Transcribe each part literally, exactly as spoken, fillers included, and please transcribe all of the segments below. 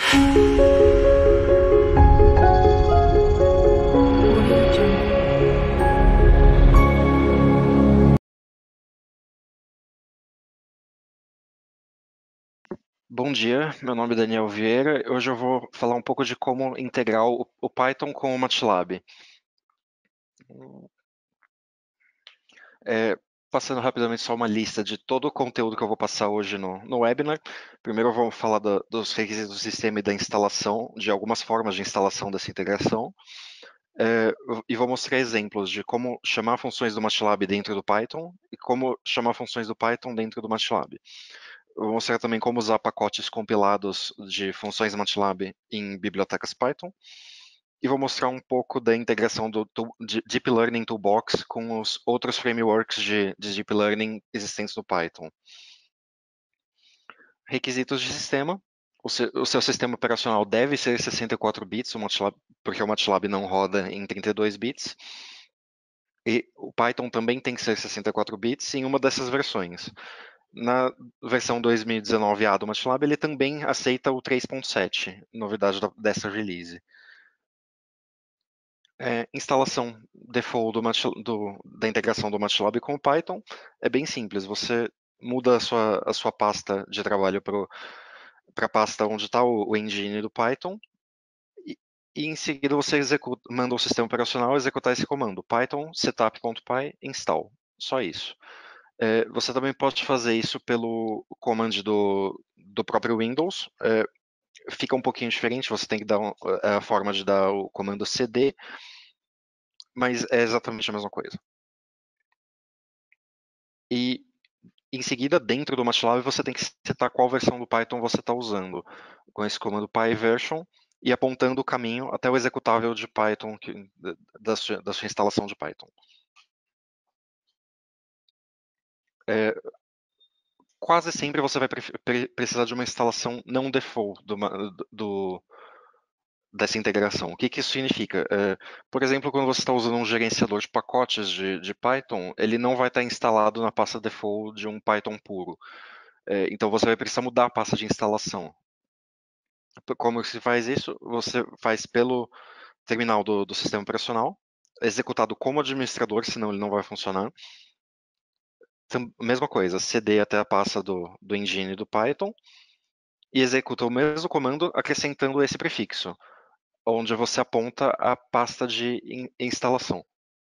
Bom dia, meu nome é Daniel Vieira. Hoje eu vou falar um pouco de como integrar o, o Python com o MATLAB. É, passando rapidamente só uma lista de todo o conteúdo que eu vou passar hoje no, no webinar. Primeiro eu vou falar da, dos requisitos do sistema e da instalação, de algumas formas de instalação dessa integração. É, e vou mostrar exemplos de como chamar funções do MATLAB dentro do Python e como chamar funções do Python dentro do MATLAB. Eu vou mostrar também como usar pacotes compilados de funções MATLAB em bibliotecas Python. E vou mostrar um pouco da integração do, do de Deep Learning Toolbox com os outros frameworks de, de Deep Learning existentes no Python. Requisitos de sistema. O seu, o seu sistema operacional deve ser sessenta e quatro bits, o MATLAB, porque o MATLAB não roda em trinta e dois bits. E o Python também tem que ser sessenta e quatro bits em uma dessas versões. Na versão dois mil e dezenove A do MATLAB, ele também aceita o três ponto sete, novidade da, dessa release. É, instalação default do MATLAB, do, da integração do MATLAB com o Python é bem simples. Você muda a sua, a sua pasta de trabalho para a pasta onde está o, o engine do Python e, e em seguida você executa, manda o sistema operacional executar esse comando, python setup.py install. Só isso. É, você também pode fazer isso pelo command do, do próprio Windows. É, fica um pouquinho diferente, você tem que dar um, a forma de dar o comando cd, mas é exatamente a mesma coisa. E em seguida, dentro do MATLAB, você tem que setar qual versão do Python você está usando, com esse comando pyversion e apontando o caminho até o executável de Python, que, da, sua, da sua instalação de Python. É, quase sempre você vai pre precisar de uma instalação não default do, do, dessa integração. O que, que isso significa? É, por exemplo, quando você está usando um gerenciador de pacotes de, de Python, ele não vai estar instalado na pasta default de um Python puro. É, então você vai precisar mudar a pasta de instalação. Como se faz isso? Você faz pelo terminal do, do sistema operacional, executado como administrador, senão ele não vai funcionar. Então, mesma coisa, cd até a pasta do, do engine do Python e executa o mesmo comando acrescentando esse prefixo, onde você aponta a pasta de in, instalação.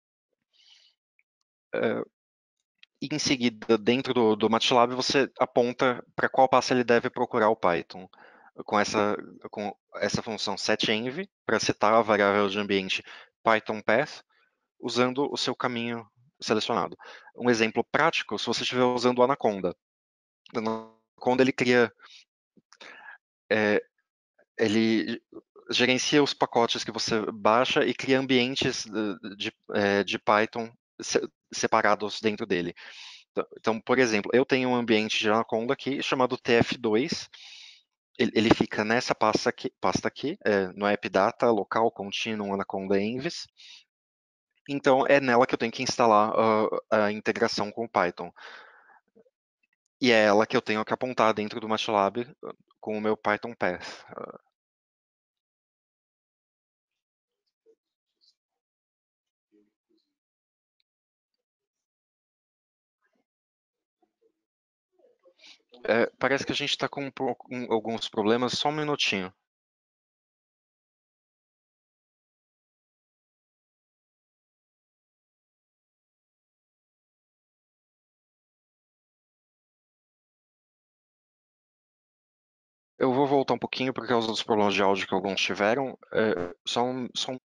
É, e em seguida, dentro do, do MATLAB, você aponta para qual pasta ele deve procurar o Python. Com essa, com essa função setenv, para setar a variável de ambiente Python path, usando o seu caminho selecionado. Um exemplo prático, se você estiver usando o Anaconda. O Anaconda ele cria, é, ele gerencia os pacotes que você baixa e cria ambientes de, de, é, de Python separados dentro dele. Então, por exemplo, eu tenho um ambiente de Anaconda aqui chamado T F dois. Ele, ele fica nessa pasta aqui, pasta aqui é, no AppData, local, contínuo, Anaconda Envis. Então, é nela que eu tenho que instalar uh, a integração com o Python. E é ela que eu tenho que apontar dentro do MATLAB com o meu Python Path. É, parece que a gente está com, com alguns problemas, só um minutinho. Eu vou voltar um pouquinho por causa dos problemas de áudio que alguns tiveram. É, só um, só um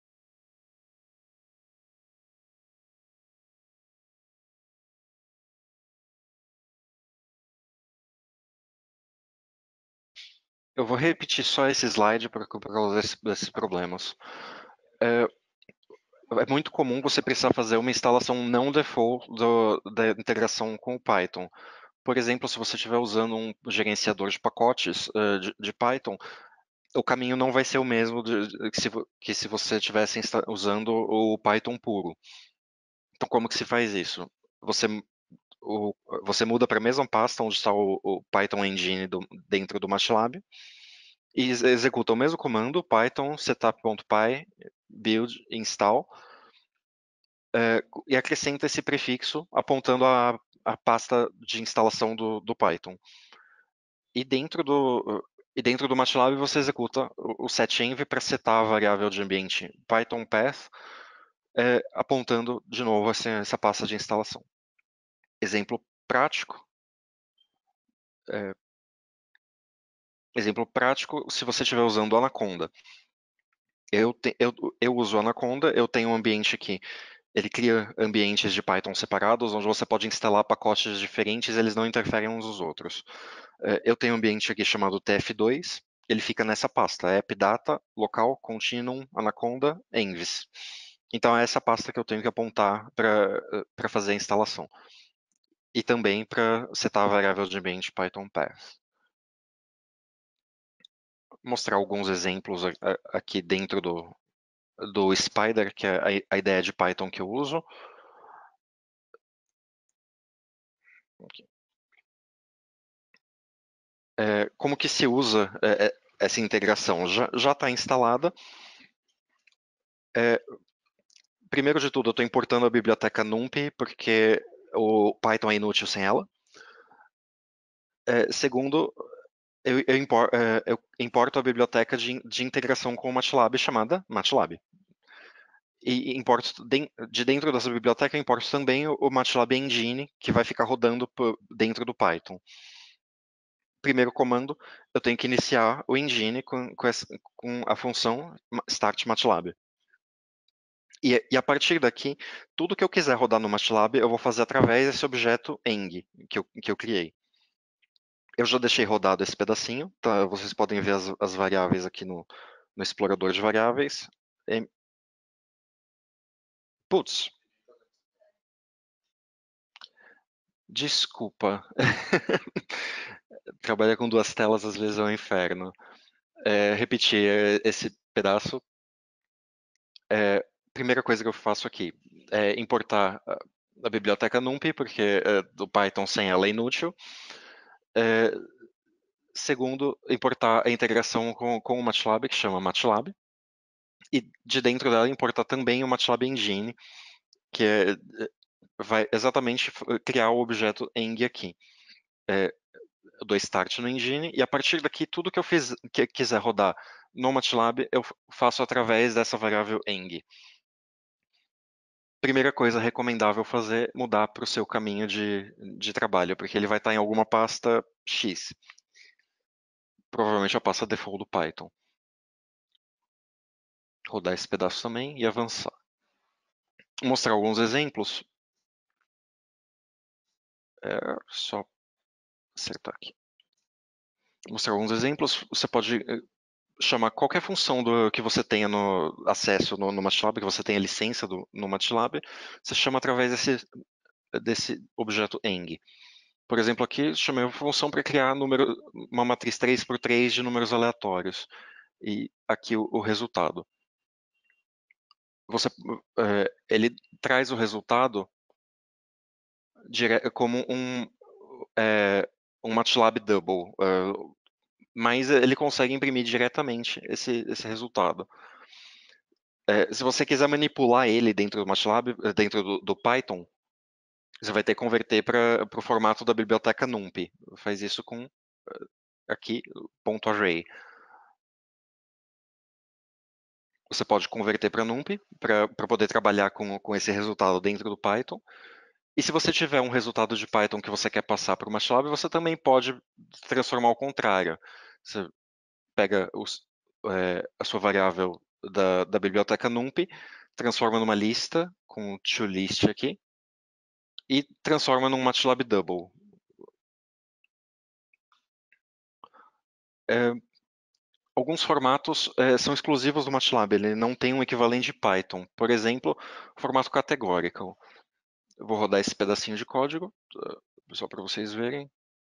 Eu vou repetir só esse slide por, por causa desse, desses problemas. É, é muito comum você precisar fazer uma instalação não default do, da integração com o Python. Por exemplo, se você estiver usando um gerenciador de pacotes uh, de, de Python, o caminho não vai ser o mesmo de, de, que, se, que se você estivesse usando o Python puro. Então, como que se faz isso? Você, o, você muda para a mesma pasta onde está o, o Python Engine do, dentro do MATLAB, e executa o mesmo comando, python setup.py build install, é, e acrescenta esse prefixo apontando a, a pasta de instalação do, do Python. E dentro do, e dentro do MATLAB você executa o, o setenv para setar a variável de ambiente Python path, é, apontando de novo essa, essa pasta de instalação. Exemplo prático. É, exemplo prático, se você estiver usando Anaconda. Eu, te, eu, eu uso Anaconda, eu tenho um ambiente aqui. Ele cria ambientes de Python separados, onde você pode instalar pacotes diferentes, eles não interferem uns nos outros. É, eu tenho um ambiente aqui chamado T F dois, ele fica nessa pasta, appdata, local, continuum, anaconda, envs. Então é essa pasta que eu tenho que apontar para fazer a instalação. E também para setar a variável de ambiente Python path. Mostrar alguns exemplos aqui dentro do, do Spider, que é a ideia de Python que eu uso. É, como que se usa é, essa integração? Já está instalada. É, primeiro de tudo, eu estou importando a biblioteca NumPy, porque o Python é inútil sem ela. É, segundo, eu, eu, impor, é, eu, importo a biblioteca de, de, integração com o MATLAB chamada MATLAB. E importo de dentro dessa biblioteca, eu importo também o, o MATLAB Engine, que vai ficar rodando por, dentro do Python. Primeiro comando, eu tenho que iniciar o engine com, com, essa, com a função start MATLAB. E, e, a partir daqui, tudo que eu quiser rodar no MATLAB, eu vou fazer através desse objeto eng que eu, que eu criei. Eu já deixei rodado esse pedacinho, tá? Vocês podem ver as, as variáveis aqui no, no explorador de variáveis. E, putz, desculpa. Trabalhar com duas telas às vezes é um inferno. É, repetir esse pedaço. É, primeira coisa que eu faço aqui é importar a, a biblioteca NumPy, porque é, do Python sem ela é inútil. É, segundo, importar a integração com, com o MATLAB, que chama MATLAB. E de dentro dela importar também o MATLAB Engine, que é, vai exatamente criar o objeto eng aqui. É, eu dou start no engine e a partir daqui tudo que eu fiz, que quiser rodar no MATLAB eu faço através dessa variável eng. Primeira coisa recomendável fazer, mudar para o seu caminho de, de trabalho, porque ele vai estar em alguma pasta X. Provavelmente a pasta default do Python. Rodar esse pedaço também e avançar. Mostrar alguns exemplos. É só acertar aqui. Mostrar alguns exemplos. Você pode chamar qualquer função do, que você tenha no acesso no, no MATLAB, que você tenha licença do, no MATLAB, você chama através desse, desse objeto eng. Por exemplo, aqui chamei uma função para criar número, uma matriz três por três de números aleatórios. E aqui o, o resultado. Você, é, ele traz o resultado dire, como um, é, um MATLAB double, é, mas ele consegue imprimir diretamente esse, esse resultado. É, se você quiser manipular ele dentro do MATLAB, dentro do, do Python, você vai ter que converter para o formato da biblioteca NumPy. Faz isso com aqui, ponto .array. Você pode converter para NumPy para poder trabalhar com, com esse resultado dentro do Python. E se você tiver um resultado de Python que você quer passar para o MATLAB, você também pode transformar ao contrário. Você pega os, é, a sua variável da, da biblioteca NumPy, transforma numa lista com toList aqui e transforma num MATLAB double. É, alguns formatos é, são exclusivos do MATLAB, ele não tem um equivalente de Python. Por exemplo, o formato categorical. Eu vou rodar esse pedacinho de código, só para vocês verem.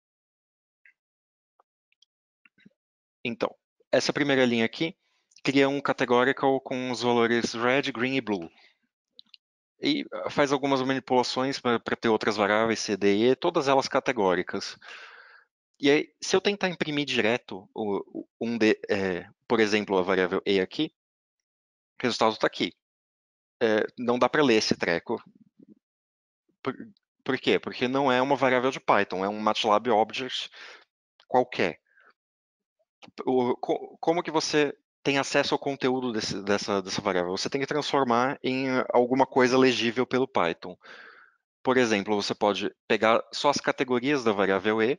Então, essa primeira linha aqui cria um categorical com os valores red, green e blue. E faz algumas manipulações para ter outras variáveis, C, D e E, todas elas categóricas. E aí, se eu tentar imprimir direto o, um de, é, por exemplo, a variável e aqui, o resultado está aqui. É, não dá para ler esse treco. Por, por quê? Porque não é uma variável de Python, é um MATLAB Object qualquer. O, co, como que você tem acesso ao conteúdo desse, dessa, dessa variável? Você tem que transformar em alguma coisa legível pelo Python. Por exemplo, você pode pegar só as categorias da variável e,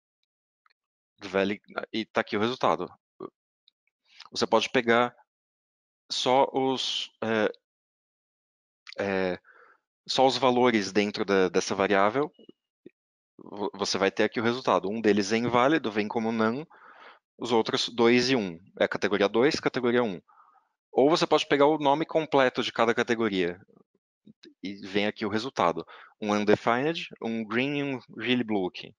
e está aqui o resultado. Você pode pegar só os, é, é, só os valores dentro da, dessa variável, você vai ter aqui o resultado. Um deles é inválido, vem como none, os outros dois e um. É categoria dois, categoria um. Ou você pode pegar o nome completo de cada categoria e vem aqui o resultado. Um undefined, um green e um really blue aqui.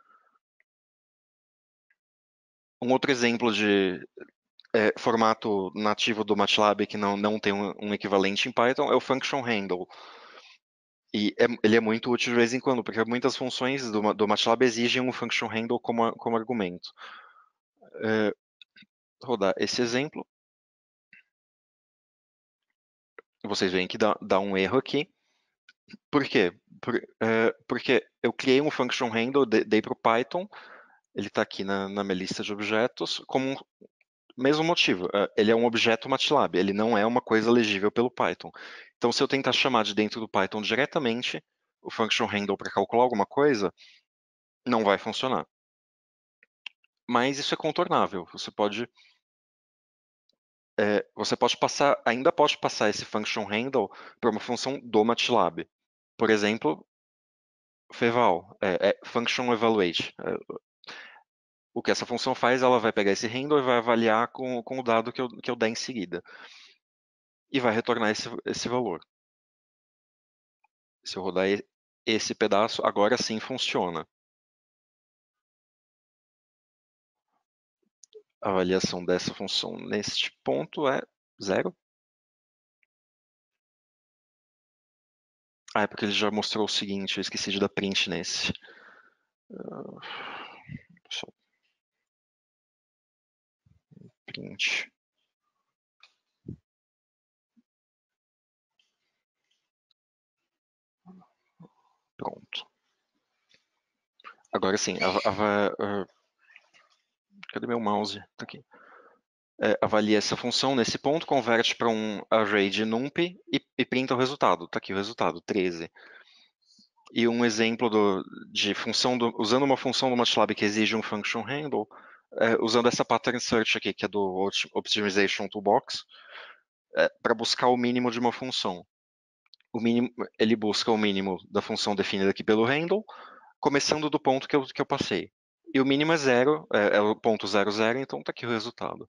Um outro exemplo de é, formato nativo do MATLAB que não, não tem um, um equivalente em Python é o function handle. E é, ele é muito útil de vez em quando, porque muitas funções do, do MATLAB exigem um function handle como, como argumento. É, rodar esse exemplo. Vocês veem que dá, dá um erro aqui. Por quê? Por, é, porque eu criei um function handle, dei para o Python, ele está aqui na, na minha lista de objetos, como um mesmo motivo. É, ele é um objeto MATLAB, ele não é uma coisa legível pelo Python. Então, se eu tentar chamar de dentro do Python diretamente o function handle para calcular alguma coisa, não vai funcionar. Mas isso é contornável. Você pode, é, você pode passar, ainda pode passar esse function handle para uma função do MATLAB. Por exemplo, feval, é, é function evaluate. É, o que essa função faz, ela vai pegar esse handle e vai avaliar com, com o dado que eu, que eu der em seguida. E vai retornar esse, esse valor. Se eu rodar esse pedaço, agora sim funciona. A avaliação dessa função neste ponto é zero. Ah, é porque ele já mostrou o seguinte, eu esqueci de dar print nesse. Uh, só print. Pronto. Agora sim, a, a, a, cadê meu mouse? Tá aqui. É, avalia essa função nesse ponto, converte para um array de numpy e, e printa o resultado. Está aqui o resultado, treze. E um exemplo do, de função, do, usando uma função do MATLAB que exige um function handle, é, usando essa pattern search aqui, que é do Optimization Toolbox, é, para buscar o mínimo de uma função. O mínimo, ele busca o mínimo da função definida aqui pelo handle, começando do ponto que eu, que eu passei. E o mínimo é zero, é, é o ponto zero zero, então está aqui o resultado.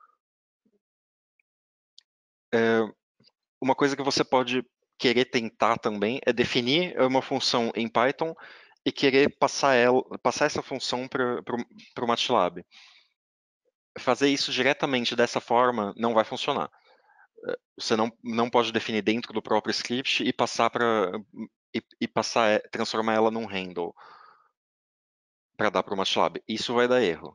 É, uma coisa que você pode querer tentar também é definir uma função em Python e querer passar, ela, passar essa função para o MATLAB. Fazer isso diretamente dessa forma não vai funcionar. Você não, não pode definir dentro do próprio script e passar para e, e passar transformar ela num handle para dar para o MATLAB. Isso vai dar erro.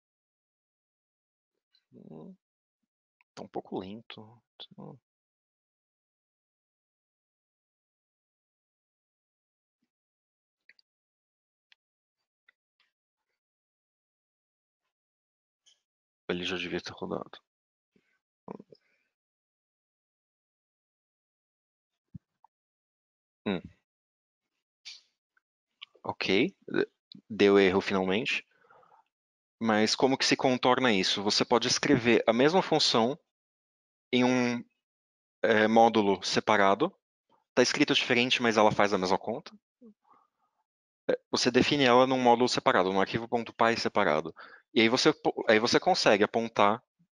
Hum, tá um pouco lento. Hum. Ele já devia ter rodado. Hum. Ok, deu erro finalmente. Mas como que se contorna isso? Você pode escrever a mesma função em um é, módulo separado. Está escrito diferente, mas ela faz a mesma conta. Você define ela num módulo separado, num arquivo.py separado. E aí você, aí você consegue apontar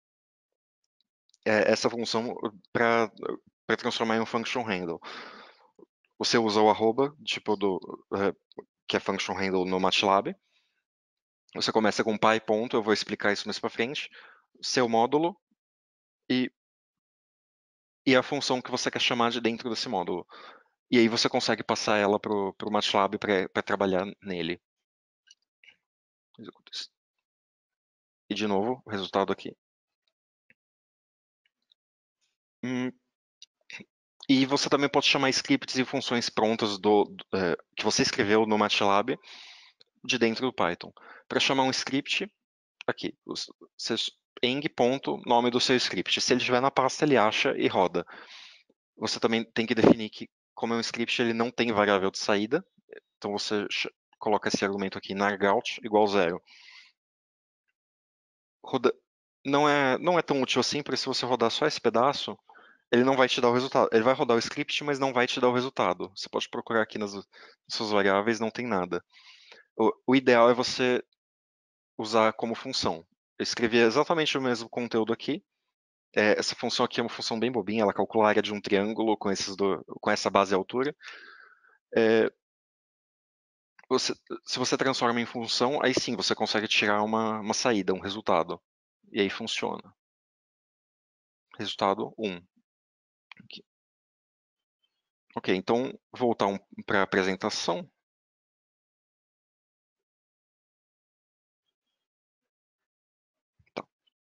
é, essa função para transformar em um function handle. Você usa o arroba, tipo do, é, que é function handle no MATLAB. Você começa com py ponto, eu vou explicar isso mais para frente. Seu módulo e, e a função que você quer chamar de dentro desse módulo. E aí você consegue passar ela para o MATLAB para trabalhar nele. Executa isso. E de novo, o resultado aqui. Hum, e você também pode chamar scripts e funções prontas do, do, é, que você escreveu no MATLAB de dentro do Python. Para chamar um script, aqui, você eng. Nome do seu script. Se ele estiver na pasta, ele acha e roda. Você também tem que definir que, como é um script, ele não tem variável de saída. Então você coloca esse argumento aqui, nargout igual zero. Roda... Não é, não é tão útil assim, porque se você rodar só esse pedaço, ele não vai te dar o resultado. Ele vai rodar o script, mas não vai te dar o resultado. Você pode procurar aqui nas, nas suas variáveis, não tem nada. O, o ideal é você usar como função. Eu escrevi exatamente o mesmo conteúdo aqui. É, essa função aqui é uma função bem bobinha, ela calcula a área de um triângulo com, esses do, com essa base e altura. É, você, se você transforma em função, aí sim você consegue tirar uma, uma saída, um resultado. E aí funciona. Resultado um. Aqui. Ok, então voltar um, para a apresentação. Tá.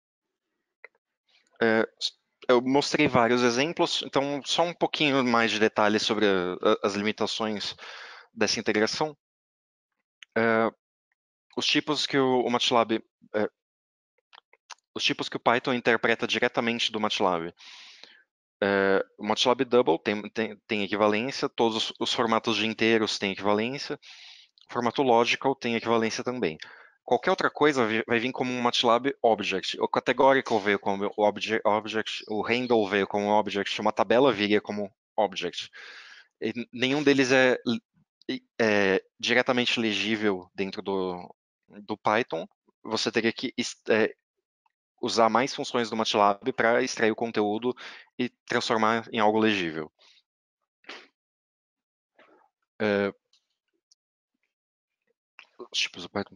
É, eu mostrei vários exemplos, então só um pouquinho mais de detalhes sobre a, a, as limitações dessa integração. É, os tipos que o, o MATLAB, é, os tipos que o Python interpreta diretamente do MATLAB. É, o MATLAB Double tem, tem, tem equivalência, todos os, os formatos de inteiros têm equivalência, o formato Logical tem equivalência também. Qualquer outra coisa vai vir como um MATLAB Object. O Categorical veio como object, object, o Handle veio como Object, uma tabela viria como Object. E nenhum deles é, é diretamente legível dentro do, do Python. Você teria que é, usar mais funções do MATLAB para extrair o conteúdo e transformar em algo legível. É, os tipos do Python.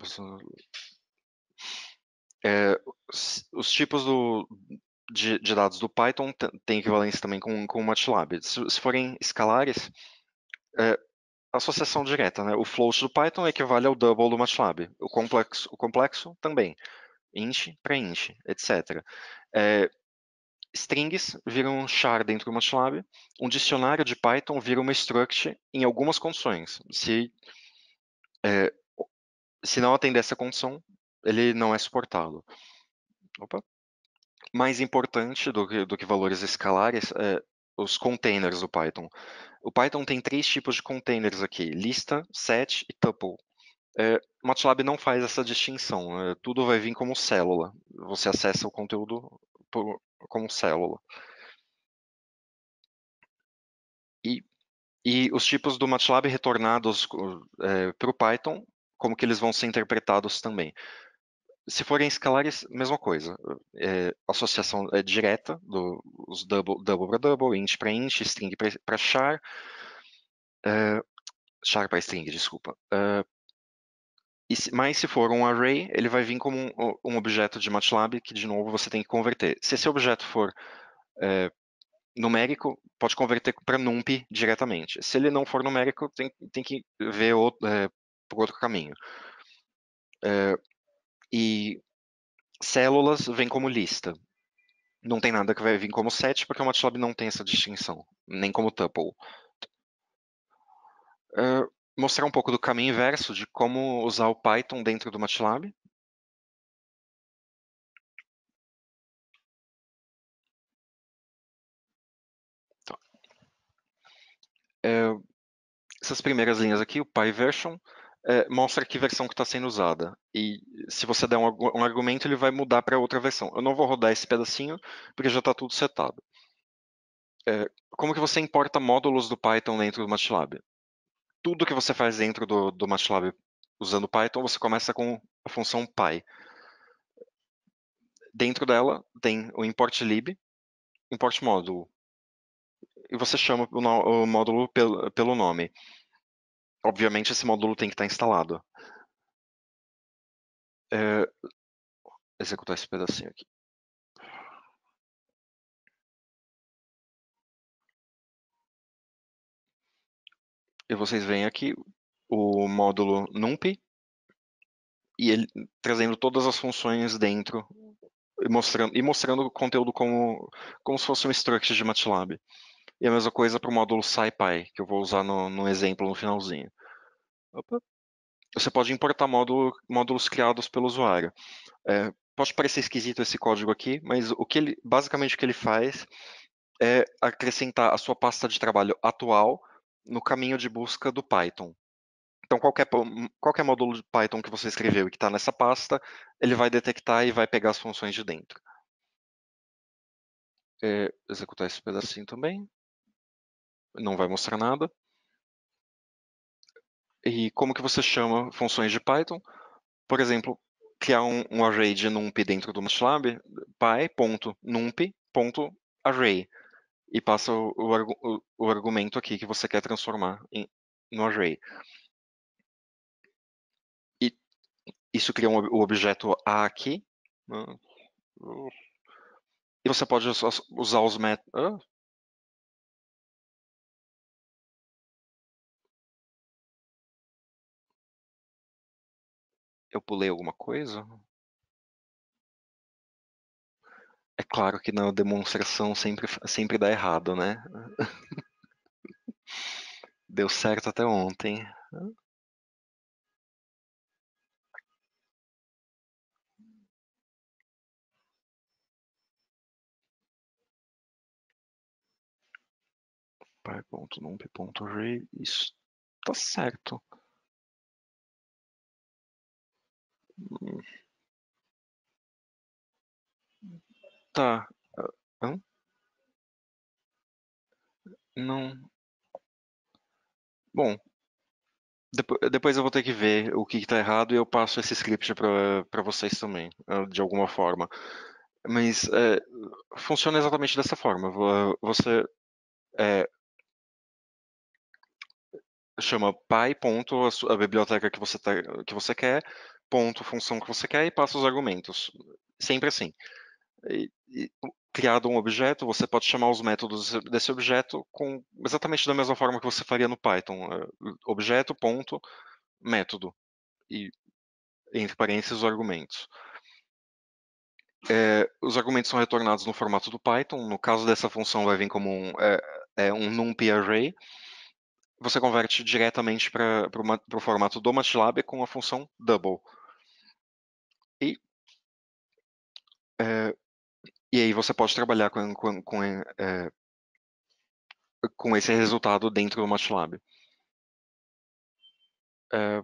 É, os, os tipos do, de, de, dados do Python têm equivalência também com, com o MATLAB. Se, se forem escalares, é, associação direta, né? O float do Python equivale ao double do MATLAB. O complexo, o complexo também. Int para int, etcétera. É, strings viram um char dentro do MATLAB. Um dicionário de Python vira uma struct em algumas condições. Se, é, se não atender essa condição, ele não é suportado. Opa. Mais importante do que, do que valores escalares é os containers do Python. O Python tem três tipos de containers aqui: lista, set e tuple. É, o MATLAB não faz essa distinção. É, tudo vai vir como célula. Você acessa o conteúdo por, como célula. E, e os tipos do MATLAB retornados é, para o Python, como que eles vão ser interpretados também. Se forem escalares, mesma coisa. É, associação é direta, do, os double, double para double, int para int, string para char, é, char para string, desculpa. É, e se, mas se for um array, ele vai vir como um, um objeto de MATLAB que, de novo, você tem que converter. Se esse objeto for é, numérico, pode converter para numpy diretamente. Se ele não for numérico, tem, tem que ver outro, é, por outro caminho. É, e células vem como lista. Não tem nada que vai vir como set, porque o MATLAB não tem essa distinção, nem como tuple. Uh, mostrar um pouco do caminho inverso de como usar o Python dentro do MATLAB. Tá. É, essas primeiras linhas aqui, o PyVersion, é, mostra que versão que está sendo usada. E se você der um, um argumento, ele vai mudar para outra versão. Eu não vou rodar esse pedacinho, porque já está tudo setado. É, como que você importa módulos do Python dentro do MATLAB? Tudo que você faz dentro do, do MATLAB usando Python, você começa com a função py. Dentro dela tem o import lib, import módulo. E você chama o, no, o módulo pelo, pelo nome. Obviamente esse módulo tem que estar instalado. É, executar esse pedacinho aqui. E vocês veem aqui o módulo numpy e ele trazendo todas as funções dentro e mostrando, e mostrando o conteúdo como, como se fosse um struct de MATLAB. E a mesma coisa para o módulo SciPy, que eu vou usar no, no exemplo no finalzinho. Opa. Você pode importar módulo, módulos criados pelo usuário. É, pode parecer esquisito esse código aqui, mas o que ele, basicamente o que ele faz é acrescentar a sua pasta de trabalho atual no caminho de busca do Python. Então, qualquer, qualquer módulo de Python que você escreveu e que está nessa pasta, ele vai detectar e vai pegar as funções de dentro. É, executar esse pedacinho também. Não vai mostrar nada. E como que você chama funções de Python? Por exemplo, criar um, um array de numpy dentro do MATLAB, py.numpy.array, e passa o, o, o, o argumento aqui que você quer transformar em, no array. E isso cria um, o objeto A aqui. E você pode usar os métodos. Ah, eu pulei alguma coisa? É claro que na demonstração sempre, sempre dá errado, né? Deu certo até ontem. py.numpy.array, isso tá certo. Tá. Hã? Não. Bom, depo- depois eu vou ter que ver o que está errado e eu passo esse script para vocês também, ah, de alguma forma. Mas é, funciona exatamente dessa forma. Vo- Você é, chama py, ponto, a, su- a biblioteca que você, tá- que você quer, ponto, função que você quer e passa os argumentos. Sempre assim. E, e, criado um objeto, você pode chamar os métodos desse objeto com exatamente da mesma forma que você faria no Python. É, objeto, ponto, método. E entre parênteses os argumentos. É, os argumentos são retornados no formato do Python. No caso dessa função, vai vir como um, é, é um numpy array. Você converte diretamente para o formato do MATLAB com a função double. E, é, e aí você pode trabalhar com, com, com, é, com esse resultado dentro do MATLAB. É,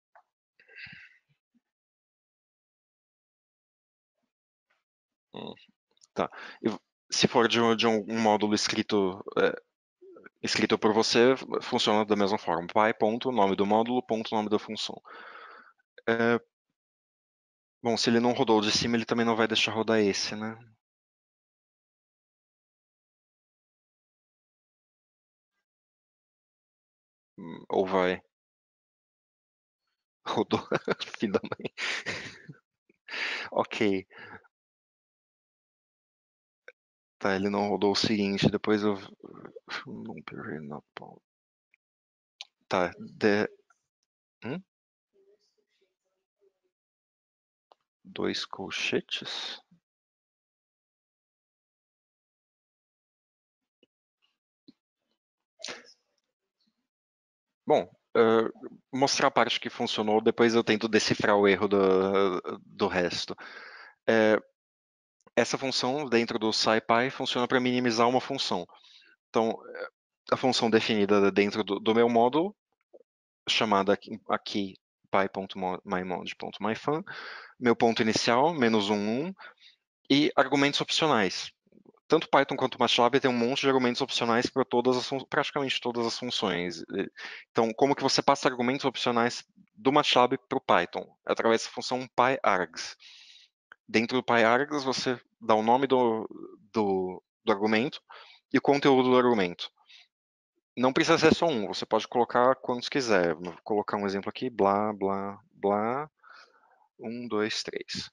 hum, tá. E se for de, um, de um, um módulo escrito, é, escrito por você, funciona da mesma forma. Py, ponto, nome do módulo, ponto, nome da função. É, bom, se ele não rodou o de cima, ele também não vai deixar rodar esse, né? Hum, Ou vai. Rodou. Filho da mãe. Ok. Tá, ele não rodou o seguinte, depois eu. Não perdi na pau. Tá, de... hum? Dois colchetes? Bom, uh, mostrar a parte que funcionou, depois eu tento decifrar o erro do, do resto. É, essa função dentro do SciPy funciona para minimizar uma função. Então, a função definida dentro do, do meu módulo, chamada aqui, aqui py.mymod.myfun, meu ponto inicial, menos um, um, e argumentos opcionais. Tanto Python quanto MATLAB tem um monte de argumentos opcionais para todas as, praticamente todas as funções. Então, como que você passa argumentos opcionais do MATLAB para o Python? Através da função pyargs. Dentro do pyargs, você dá o nome do, do, do argumento e o conteúdo do argumento. Não precisa ser só um, você pode colocar quantos quiser. Vou colocar um exemplo aqui, blá, blá, blá, um, dois, três.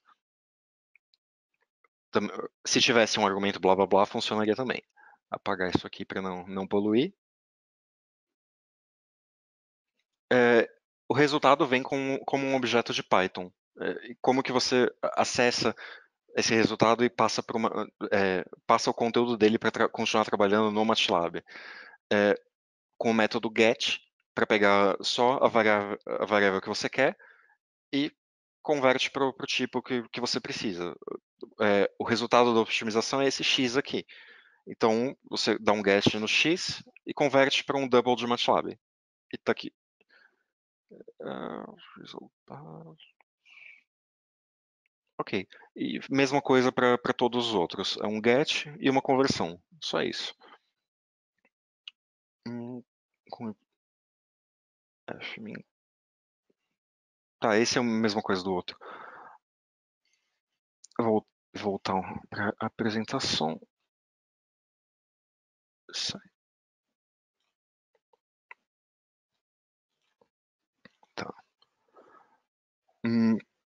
Se tivesse um argumento blá, blá, blá, funcionaria também. Apagar isso aqui para não, não poluir. É, o resultado vem com, como um objeto de Python. É, como que você acessa esse resultado e passa, por uma, é, passa o conteúdo dele para tra continuar trabalhando no MATLAB. É, com o método get, para pegar só a variável, a variável que você quer e converte para o tipo que, que você precisa. É, o resultado da optimização é esse x aqui. Então, você dá um get no x e converte para um double de MATLAB. E tá aqui. Uh, resultados. Ok. E mesma coisa para todos os outros. É um get e uma conversão. Só isso. Hum, com fmin. Tá, esse é a mesma coisa do outro. Eu vou voltar para a apresentação. Sai. Tá. Hum,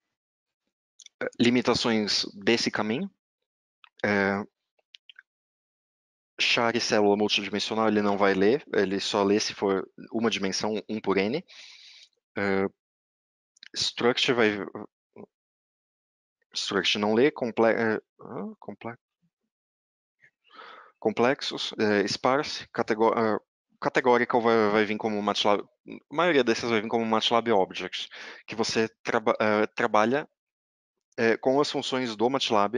limitações desse caminho. É, char e célula multidimensional ele não vai ler, ele só lê se for uma dimensão, um por n. Uh, struct vai. Struct não lê, comple... uh, comple... complexos, uh, sparse, categor... uh, categorical vai, vai vir como MATLAB. A maioria desses vai vir como MATLAB Objects, que você traba... uh, trabalha uh, com as funções do MATLAB.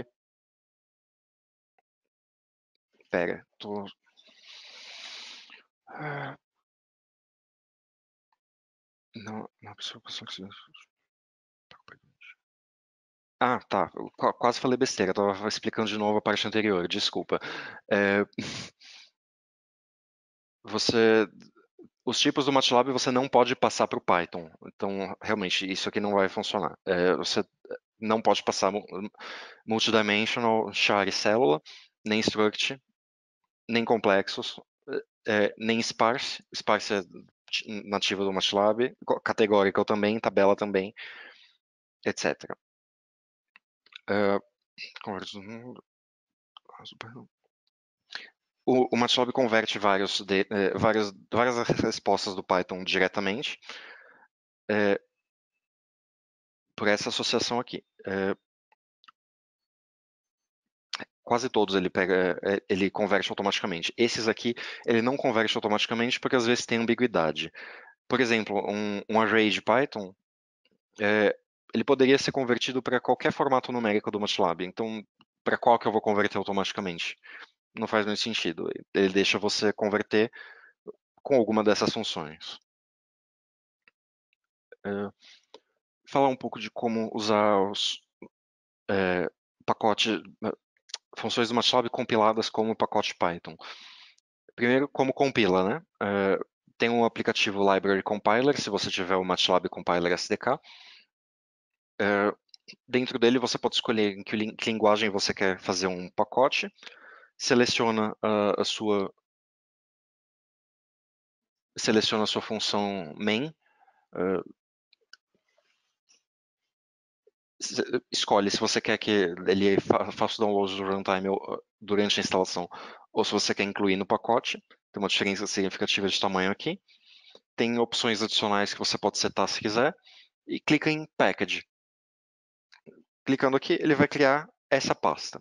Pera, tô. Uh... Não, não, pessoa, pessoa, pessoa. Ah, tá. Eu quase falei besteira. Eu tava explicando de novo a parte anterior. Desculpa. É, você, os tipos do MATLAB você não pode passar para o Python. Então, realmente, isso aqui não vai funcionar. É, você não pode passar multidimensional, char e célula, nem struct, nem complexos, é, nem sparse. Sparse é nativa do MATLAB, categorical também, tabela também, etcétera. Uh, o, o MATLAB converte vários de, eh, várias, várias respostas do Python diretamente eh, por essa associação aqui. Eh, quase todos ele pega, eh, ele converte automaticamente. Esses aqui ele não converte automaticamente porque às vezes tem ambiguidade. Por exemplo, um, um array de Python eh, ele poderia ser convertido para qualquer formato numérico do MATLAB. Então, para qual que eu vou converter automaticamente? Não faz muito sentido. Ele deixa você converter com alguma dessas funções. É, falar um pouco de como usar os é, pacotes, funções do MATLAB compiladas como pacote Python. Primeiro, como compila, né? É, tem um aplicativo Library Compiler, se você tiver o MATLAB Compiler S D K. É, dentro dele você pode escolher em que, que linguagem você quer fazer um pacote, seleciona a, a sua seleciona a sua função main, uh, escolhe se você quer que ele fa faça o download do runtime durante a instalação ou se você quer incluir no pacote. Tem uma diferença significativa de tamanho aqui. Tem opções adicionais que você pode setar se quiser. E clica em Package. Clicando aqui, ele vai criar essa pasta.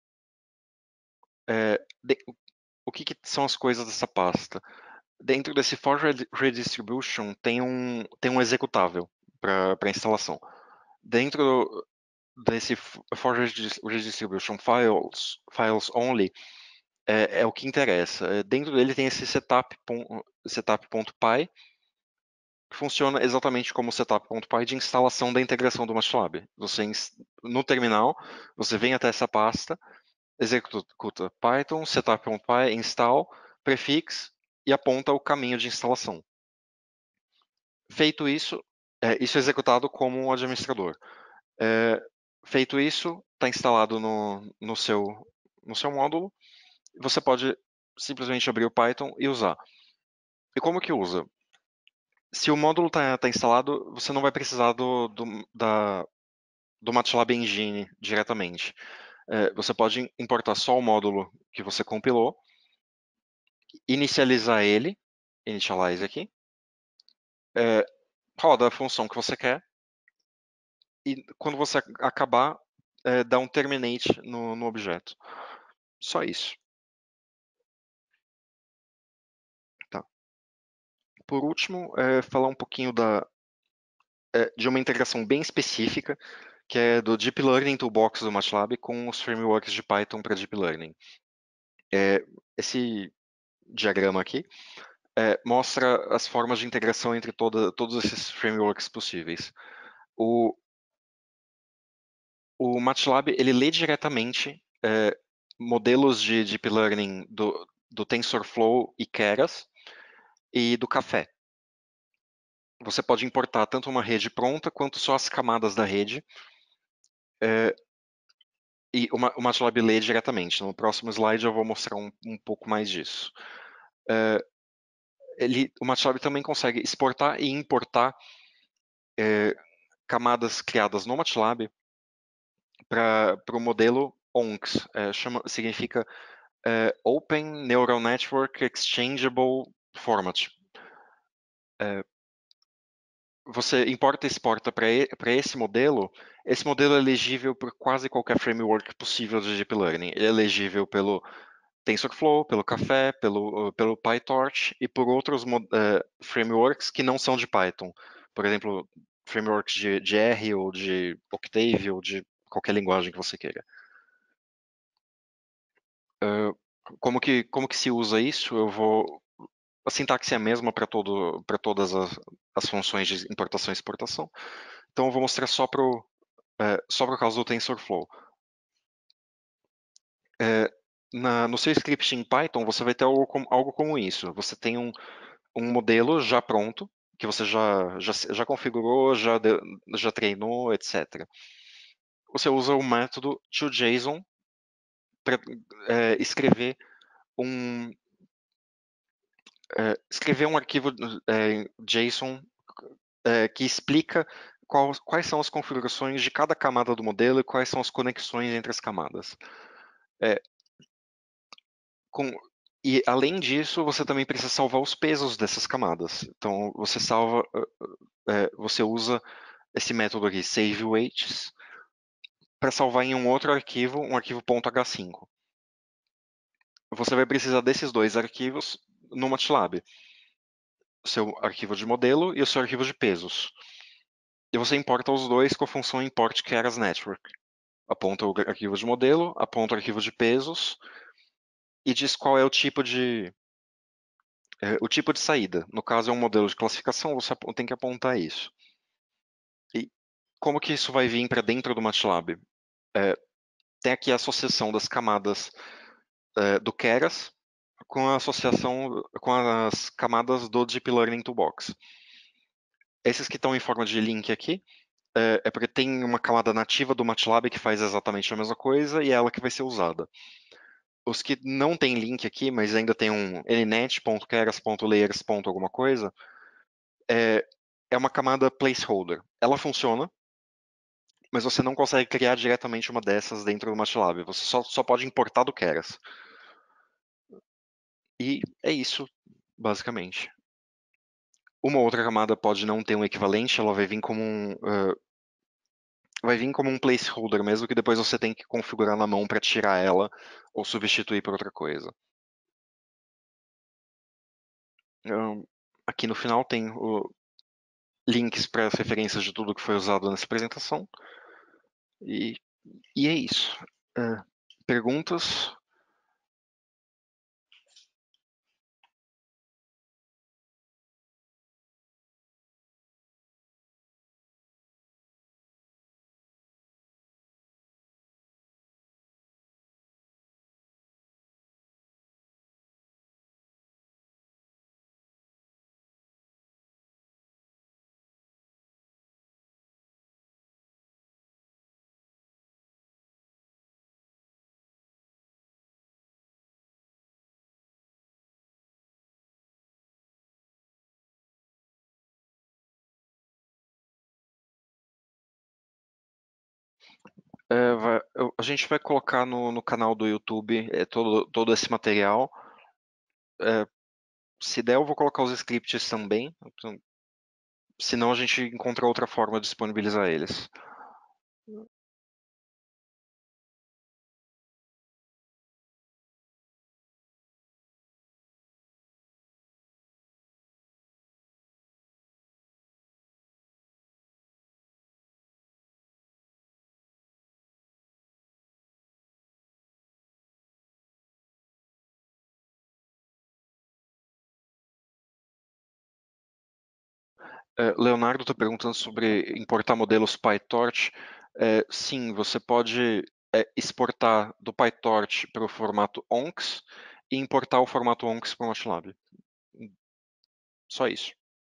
É, de, o que, que são as coisas dessa pasta? Dentro desse for redistribution tem um, tem um executável para instalação. Dentro desse for redistribution files, files only, é, é o que interessa. Dentro dele tem esse setup.py, setup.py, que funciona exatamente como o setup.py de instalação da integração do MATLAB. Você, no terminal, você vem até essa pasta, executa Python, setup.py, install, prefix e aponta o caminho de instalação. Feito isso, é, isso é executado como um administrador. É, feito isso, está instalado no, no, seu, no seu módulo. Você pode simplesmente abrir o Python e usar. E como que usa? Se o módulo está tá instalado, você não vai precisar do, do, da, do MATLAB Engine diretamente. É, você pode importar só o módulo que você compilou, inicializar ele, initialize aqui, é, roda a função que você quer, e quando você acabar, é, dá um terminate no, no objeto. Só isso. Tá. Por último, é, falar um pouquinho da, é, de uma integração bem específica, que é do Deep Learning Toolbox do MATLAB com os frameworks de Python para Deep Learning. É, esse diagrama aqui é, mostra as formas de integração entre toda, todos esses frameworks possíveis. O, o MATLAB ele lê diretamente é, modelos de Deep Learning do, do TensorFlow e Keras e do Café. Você pode importar tanto uma rede pronta quanto só as camadas da rede. É, e o, o MATLAB lê diretamente. No próximo slide eu vou mostrar um, um pouco mais disso. É, ele, o MATLAB também consegue exportar e importar é, camadas criadas no MATLAB para o modelo O N X, é, chama, significa é, Open Neural Network Exchangeable Format. É, você importa e exporta para esse modelo. Esse modelo é elegível por quase qualquer framework possível de Deep Learning. Ele é elegível pelo TensorFlow, pelo Café, pelo, pelo PyTorch e por outros uh, frameworks que não são de Python. Por exemplo, frameworks de, de R ou de Octave ou de qualquer linguagem que você queira. Uh, como, que, como que se usa isso? Eu vou. A sintaxe é a mesma para todas as, as funções de importação e exportação. Então eu vou mostrar só para o é, só por causa do TensorFlow. É, na, no seu script em Python, você vai ter algo como, algo como isso. Você tem um, um modelo já pronto, que você já, já, já configurou, já, de, já treinou, etcétera. Você usa o método toJSON para é, escrever um é, escrever um arquivo é, JSON é, que explica qual, quais são as configurações de cada camada do modelo e quais são as conexões entre as camadas. É, com, e além disso, você também precisa salvar os pesos dessas camadas. Então, você salva, é, você usa esse método aqui, saveweights, para salvar em um outro arquivo, um arquivo .h cinco. Você vai precisar desses dois arquivos no MATLAB. O seu arquivo de modelo e o seu arquivo de pesos. E você importa os dois com a função import keras network. Aponta o arquivo de modelo, aponta o arquivo de pesos e diz qual é o tipo de é, o tipo de saída. No caso é um modelo de classificação, você tem que apontar isso. E como que isso vai vir para dentro do MATLAB? É, tem aqui a associação das camadas é, do Keras com a associação com as camadas do Deep Learning Toolbox. Esses que estão em forma de link aqui é, é porque tem uma camada nativa do MATLAB que faz exatamente a mesma coisa e é ela que vai ser usada. Os que não tem link aqui, mas ainda tem um nnet.keras.layers. alguma coisa, é, é uma camada placeholder. Ela funciona, mas você não consegue criar diretamente uma dessas dentro do MATLAB. Você só, só pode importar do Keras. E é isso, basicamente. Uma outra camada pode não ter um equivalente, ela vai vir como um, uh, vai vir como um placeholder mesmo, que depois você tem que configurar na mão para tirar ela ou substituir por outra coisa. Um, aqui no final tem o, links para as referências de tudo que foi usado nessa apresentação. E, e é isso. Uh, perguntas? É, vai, eu, a gente vai colocar no, no canal do YouTube é, todo, todo esse material. É, se der, eu vou colocar os scripts também. Então, senão a gente encontra outra forma de disponibilizar eles. É, Leonardo está perguntando sobre importar modelos PyTorch. É, sim, você pode é, exportar do PyTorch para o formato O N C S e importar o formato O N C S para o MATLAB. Só isso.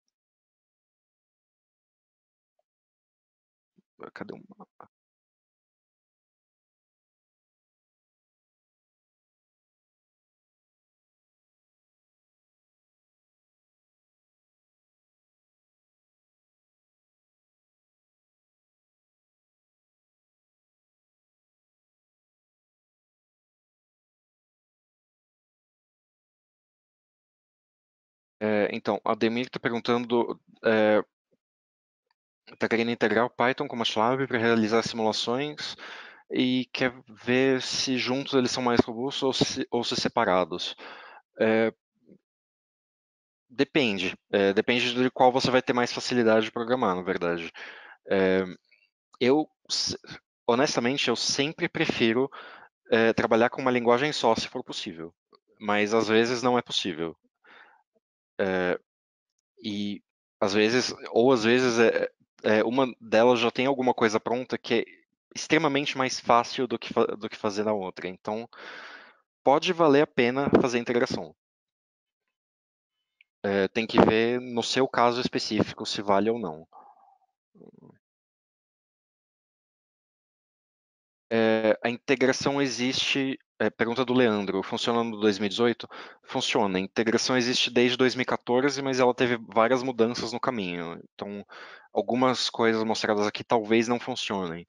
Cadê um? É, então, a Demir está perguntando, está querendo integrar o Python com o MATLAB para realizar simulações e quer ver se juntos eles são mais robustos ou se, ou se separados. É, depende, é, depende de qual você vai ter mais facilidade de programar, na verdade. É, eu, honestamente, eu sempre prefiro é, trabalhar com uma linguagem só, se for possível, mas às vezes não é possível. É, e às vezes, ou às vezes é, é, uma delas já tem alguma coisa pronta que é extremamente mais fácil do que, do que fazer na outra. Então, pode valer a pena fazer a integração. É, tem que ver no seu caso específico se vale ou não. É, a integração existe. É, pergunta do Leandro, funciona no dois mil e dezoito? Funciona. A integração existe desde dois mil e quatorze, mas ela teve várias mudanças no caminho. Então, algumas coisas mostradas aqui talvez não funcionem.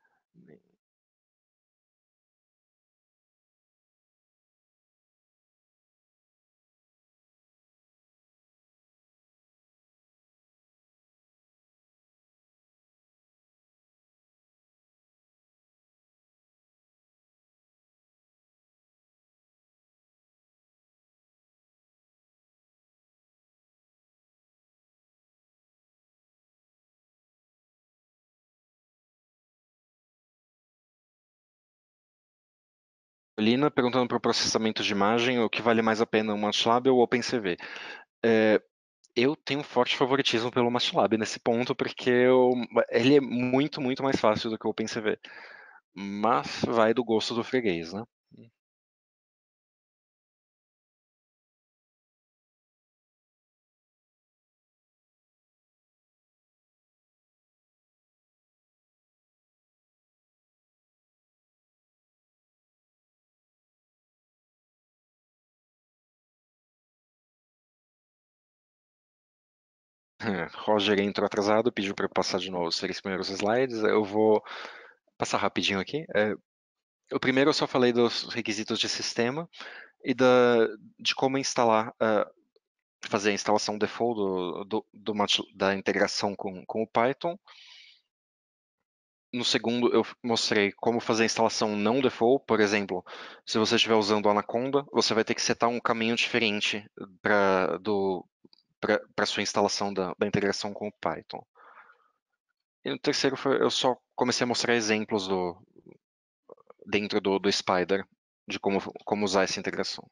Lina perguntando para o processamento de imagem o que vale mais a pena, o MATLAB ou o OpenCV. É, eu tenho um forte favoritismo pelo MATLAB nesse ponto, porque eu- ele é muito, muito mais fácil do que o OpenCV. Mas vai do gosto do freguês, né? Roger entrou atrasado, pediu para eu passar de novo os três primeiros slides. Eu vou passar rapidinho aqui. É, o primeiro eu só falei dos requisitos de sistema e da, de como instalar, uh, fazer a instalação default do, do, do, da integração com, com o Python. No segundo, eu mostrei como fazer a instalação não default. Por exemplo, se você estiver usando o Anaconda, você vai ter que setar um caminho diferente para para sua instalação da, da integração com o Python. E no terceiro, foi, eu só comecei a mostrar exemplos do, dentro do, do Spider de como, como usar essa integração.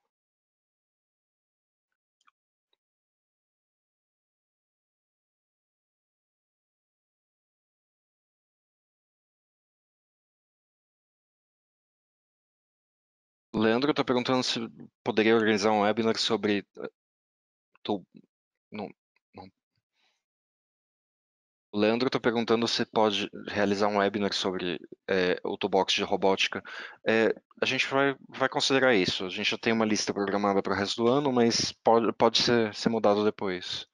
O Leandro está perguntando se poderia organizar um webinar sobre. Tu, não, não. O Leandro está perguntando se pode realizar um webinar sobre é, o toolbox de robótica. É, a gente vai, vai considerar isso. A gente já tem uma lista programada para o resto do ano, mas pode, pode ser, ser mudado depois.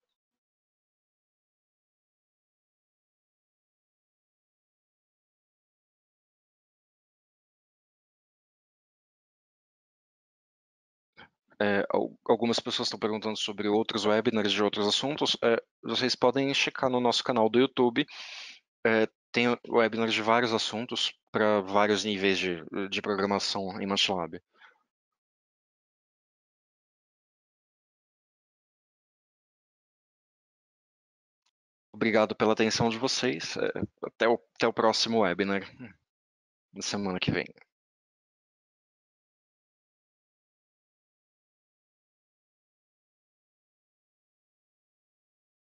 É, algumas pessoas estão perguntando sobre outros webinars de outros assuntos. É, vocês podem checar no nosso canal do YouTube. É, Tem webinars de vários assuntos para vários níveis de, de programação em MATLAB. Obrigado pela atenção de vocês. É, Até o, até o próximo webinar, na semana que vem.